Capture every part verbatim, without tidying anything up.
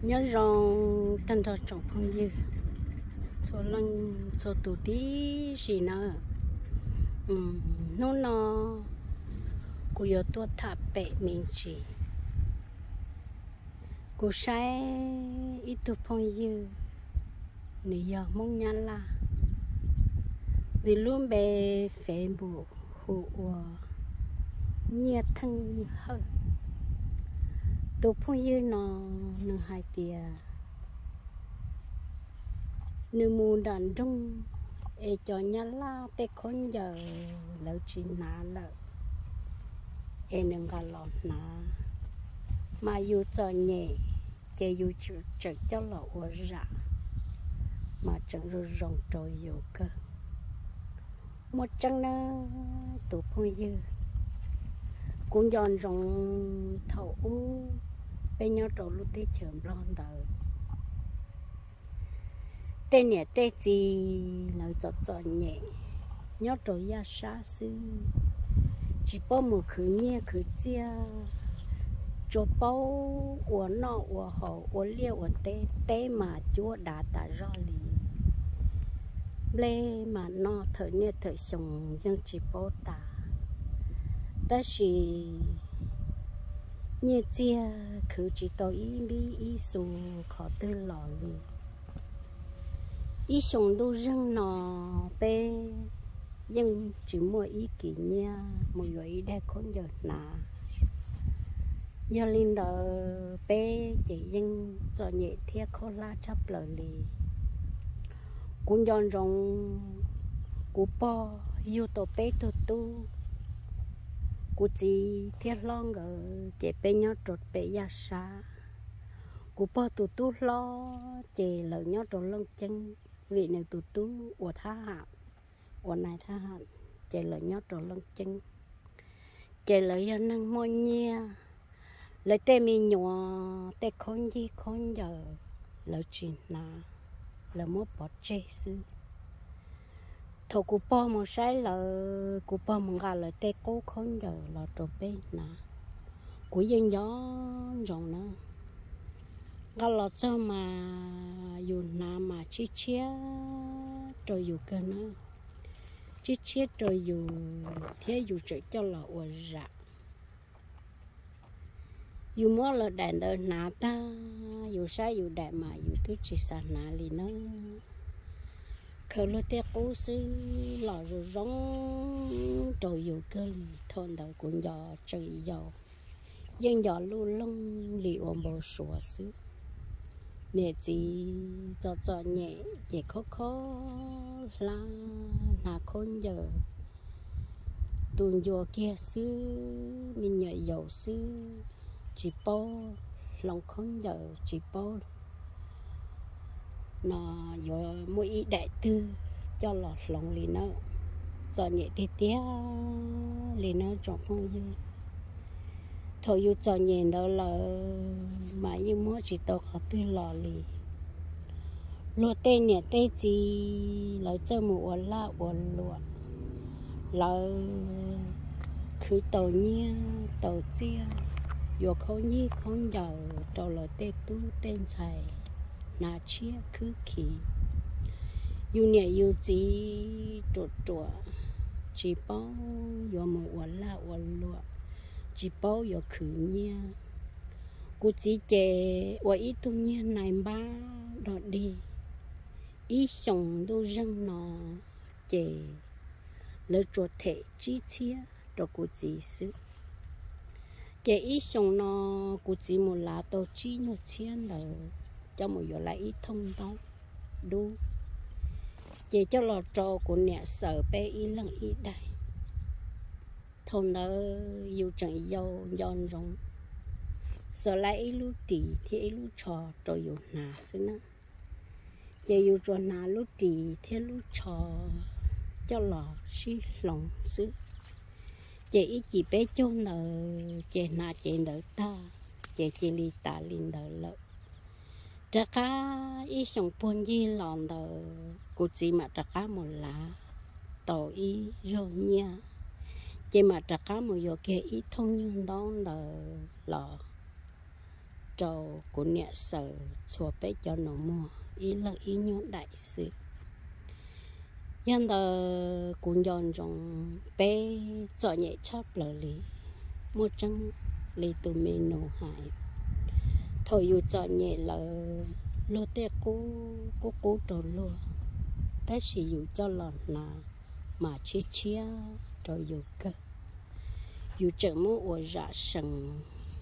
nhớ rằng tân ra trong phong dư cho lần cho tụ tí gì nữa um nó nó cô yêu tôi thả bể mình chỉ cô sai ít tu phong dư nửa giờ mong nhăn là vì luôn bề phê bộ hụ nhiệt thân hơn tu phong dư nó nửa hai tia nửa mù đàn trung e cho nhăn la tê con giờ lỡ chỉ nã lỡ e nương gà lọt nã mà yêu cho nhẹ chỉ yêu chịu chịu cho lọ ở rạ mà chẳng rồi rong trôi yêu cơ một trăng nó tụ phong dư cũng giòn rong thầu u bên nhau trâu lúc tết chởm lon đời tên nhẹ tết gì nói cho cho nhẹ nhớ trâu ya xa xứ chỉ bao một khử nhẹ khử chia cho bao uốn nọ uốn hậu uốn liêu uốn tê tê mà chúa đã ta rõ lì lê mà nó thở nhẹ thở sùng nhưng chỉ bao ta ta chỉ nhẹ chia khử chỉ tao ý bi ý sù khó tư lò lì ý sùng đu răng nọ bê nhưng chỉ mua ý kỷ nha một người đây con giờ nà giờ linh đờ bê chỉ nhưng cho nhẹ thiệt khó la chấp lời lì cũng giòn rong cú po yêu tổ bê tổ tu cú chỉ thiệt long ở chỉ bê nhau trột bê ya sa cú po tổ tu lo chỉ lời nhau trột lông chân vì này tổ tu của tha hạ của này tha hạ chỉ lời nhau trột lông chân chỉ lời cho năng môi nhia lời tê mi nhỏ tê con gì con giờ lời chuyện na lời mất bỏ chế sư thầu cụ po một sai lời cụ po một gà lời tê cố con giờ là trộn bên na cụ dân gió rồng nữa gà lọt sao mà dù na mà chi chia rồi dù cơ nữa chi chia rồi dù thế dù chạy cho là uổng rạ dù mua là đèn đời nà ta dù sai dù đẹp mà dù thứ chỉ sản nà lì nó khởi lối tiếc cố sư lò rồi giống trời dù cơ lì thôn đời cũng gió trời gió dân gió luôn lông lì ôm bầu sủa sư nè chỉ cho cho nhẹ chỉ khó khó là nà khôn giờ tuần vô kia sư mình nhảy dầu sư chỉ bao lòng không giờ chỉ bao nó giờ mỗi ý đại tư cho lọt lòng lì nó giờ nhẹ tí tía lì nó trong không dư thôi yêu cho nhẹ đó là mà như mỗi chỉ tao khó tư lò lì lúa tên nhẹ tên gì là cho một lá uốn lúa là cứ tàu nhia tàu chia dù không như không giờ trâu là tê tú tên xài nà chia cứ khí dù nhẹ dù chỉ trột trột chỉ bao dù một uốn la uốn lụa chỉ bao dù khử nha cô chỉ chè uốn ít tu nha này ba đọt đi ít sống đôi răng nọ chè lỡ trột thể chi chia rồi cô chỉ xứ chỉ ít xong nó cũng chỉ một lá tàu chi nó chiến rồi cho một giờ lại ít thông đó đu chỉ cho lò trò của nè sợ bé ít lần ít đây thôn đó yêu chẳng dâu giòn rong sợ lại ít lúc trì thì ít lúc trò rồi yêu nà xí nữa chỉ yêu trò nà lúc trì thì lúc trò cho lò xí lòng xứ chị chỉ bé chôn nợ chị na chị nợ ta chị chỉ li ta linh nợ lợ trả cá ít sống buồn gì lòn nợ cụ chỉ mà trả cá một lá tàu ý rồi nha chị mà trả cá một giờ kia ít thông nhân đó nợ lọ trâu của nhẹ sở chùa bé cho nó mua ý là ý nhớ đại sự nhân tờ cũng dọn trong bé cho nhẹ chắp lờ lý một trăng lý tụ mình nổ hại thôi dù cho nhẹ là lô tê cố cố cố trâu lô thế chỉ dù cho lọt là mà chia chia rồi dù cơ dù chẳng muốn ở dạ sừng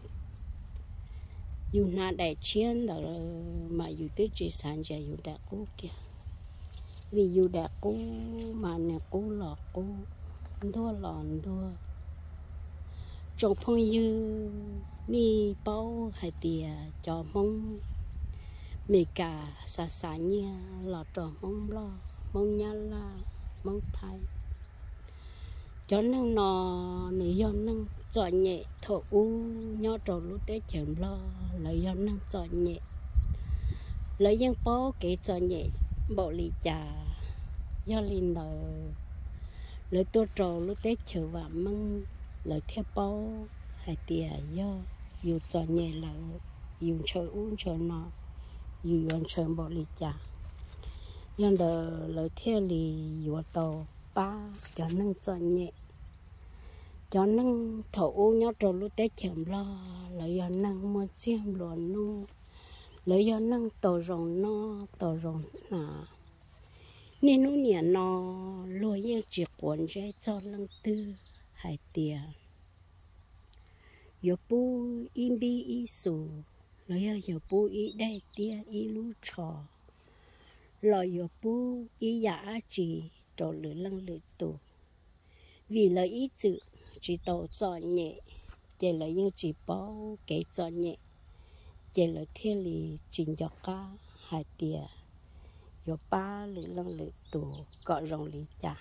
dù na đại chiến đó mà dù tới chỉ sản ra dù đã cố kia vì dù đã cố mà nè cố lọt cố đua lòn đua trong phong dư ni bao hay tiề cho mong mì cả xa xa nha lọt trò mong lo mong nha la mong thay cho nên nó nếu do nâng chọn nhẹ thổ u nhỏ trâu lúc đấy chậm lo lấy do nâng chọn nhẹ lấy dân bó cái chọn nhẹ bộ lì trà do linh đời lấy tôi trâu lúc đấy chở và măng lấy theo bó hay tìa do dù chọn nhẹ là dù chơi uống chơi nọ dù ăn chơi bộ lì trà dân đời lấy theo lì dù tàu ba cho nâng chọn nhẹ cho nâng thổ u nhớ trâu lúc tết chậm lo lấy do nâng mua chiêm luồn nu lấy do nâng tổ rồng no tổ rồng nà nên nó nhẹ nó lùi như chỉ cuốn dây cho lăng tư hai tìa yo bu im bi i su lấy do yo bu i đây tia i lú trò lo yo bu i giả chỉ trâu lửa lăng lửa tù vì lợi ý chữ chỉ tổ chọn nhẹ để lợi những chỉ bao cái chọn nhẹ để lợi thiên lý trình cho cá hai tia yo ba lửa lăng lửa tù gọi rong lý cha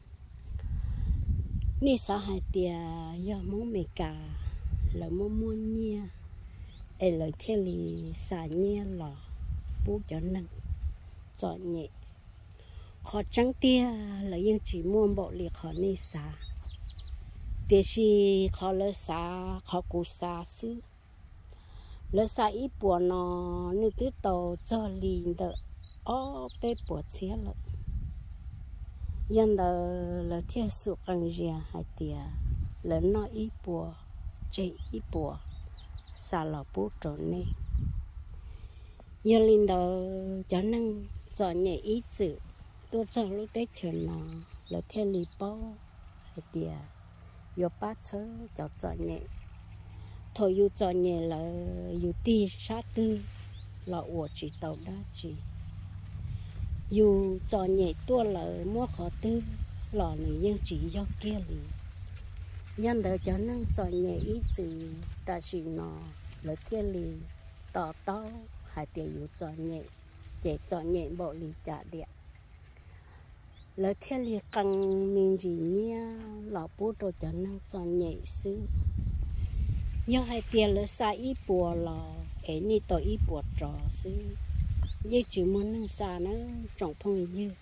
ni sa hai tia yo mong mẹ cả lợi mong muốn nhia để lợi thiên lý xả nhia lò bố cho nâng chọn nhẹ họ trắng tia là những chỉ muốn bộ liệt họ đi xa để chỉ họ lỡ xa họ cũng xa xứ lỡ xa ít buồn nó như cái tàu cho liền đỡ ó bé buồn xé lợ dân đờ lỡ theo sự căng dè hai tia lỡ nó ít buồn chạy ít buồn xa lọ bố trộn nè dân liền đờ cho năng cho nhẹ ít chữ tôi cho lúc tết chuyện nó là theo lý bao hay tiề yo bát chớ cho cho nhẹ thôi yo cho nhẹ là yo ti sát tư là ủa chỉ tàu đá chỉ yo cho nhẹ tôi là mua khó tư là người dân chỉ do kia lì nhân đỡ cho năng cho nhẹ ít chữ ta chỉ nó là theo lý tỏ tao hay tiề yo cho nhẹ để cho nhẹ bộ lì trả điện lời thiên liệt căng mình gì nha lão bố đồ cho năng cho nhẹ xứ do hai tiền lỡ xa ít bùa là ấy ni tội ít bùa trò xứ như chỉ muốn năng xa nó trọng phong như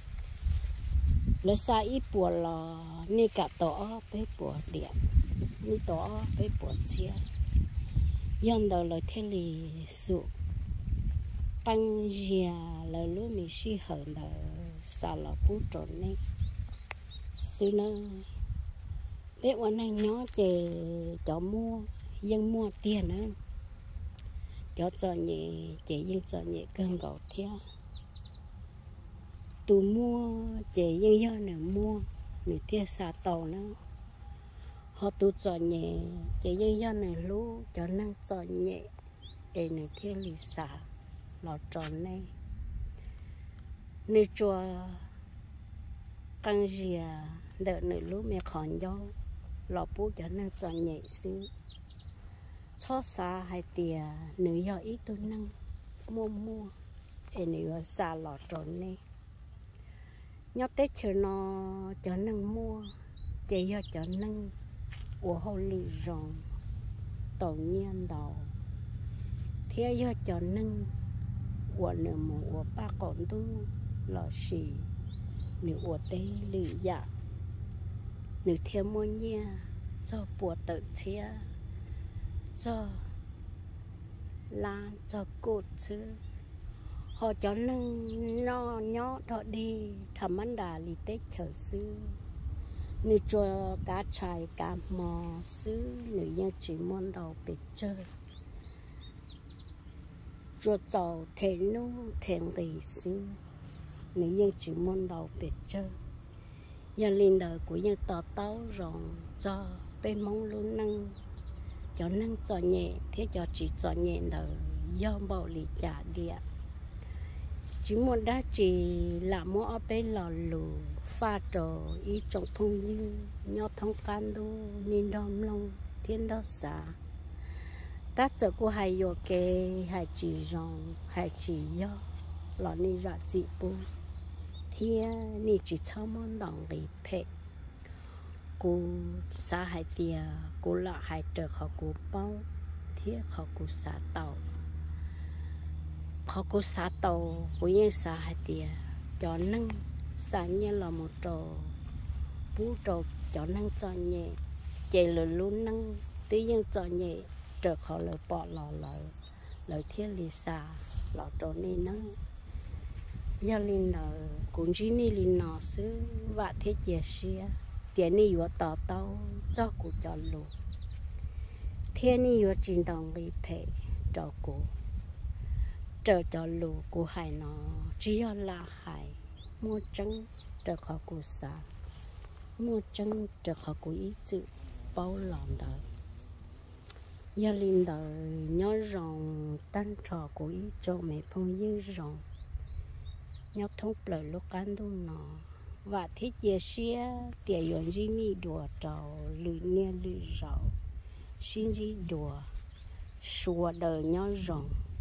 lỡ xa ít bùa là ni cả tổ với bùa điện ni tổ với bùa chia dân đầu lời thiên liệt sụp băng già lời lúa mình suy hận là sao là bút trộn này xưa nó bé quan anh nhó chè cho mua dân mua tiền nữa cho cho nhẹ chè dân cho nhẹ cơn gạo theo tụ mua chè dân do này mua người theo xa tàu nữa họ tụ cho nhẹ chè dân do này lú cho năng cho nhẹ để người theo lì xả lọt tròn này nơi chùa căng dìa đợi nơi lúa mẹ khòn gió lọ bố cho năng cho nhẹ xíu xót xa hai tìa nữ do ít tôi năng mua mua để nữ xa lọ tròn này nhớ tết chờ nó cho năng mua chỉ do cho năng của hồ lì ròn tổ nhiên đầu thế do cho năng của nửa mùa của ba con tu lò xì nửa của tây lì dạ nửa theo mua nha cho bùa tự chia cho là cho cột chứ họ cho nâng nó nhó thọ đi thầm ăn đà lì tết chờ xưa nữ cho cá chài cá mò xứ nữ nhân chỉ muốn đầu bị chơi cho giàu thế nu thèn tỷ xứ nữ nhân chỉ muốn đầu bị chơi nhà linh đời của nhân tỏ táo rộng cho bên mong luôn nâng cho nâng cho nhẹ thế cho chỉ cho nhẹ đời do bầu lì trả địa chỉ muốn đã chỉ là mua ở bên lò lù pha trò ý trong thông như nhau thông can đu nên đom long thiên đó xả tác者của hai yo kê hai chỉ rong hai chỉ yo lò ni ra dị bu thiên ni chỉ cho món đồng lì phe cô xã hai tia cô lọ hai trở họ cô bao thiết họ cô xã tàu họ cô xã tàu của những xã hai tia cho nâng xã như là một trò bú trò cho nâng cho nhẹ chạy lửa luôn nâng tí nhưng cho nhẹ trở họ lỡ bỏ lò lỡ lỡ thiết lì xã lọ trò nên nâng gia linh lỡ cũng chỉ ni linh nọ xứ và thiết chia sẻ tiền ni vừa tỏ tao cho cụ cho luôn thiên ni vừa trình đồng bị phê cho cụ chờ cho lù cụ hải nó chỉ là hải mua trắng chờ họ cụ xã mua trắng chờ họ cụ ý chữ bao lòng đời gia linh đời nhớ rồng tan trò của ý cho mẹ phong như rồng nhớ thông lời lúc ăn đông nó và thiết chia sẻ tiền yon gì mi đùa trầu lười nghe lười rầu xin gì đùa xua đời nhớ rồng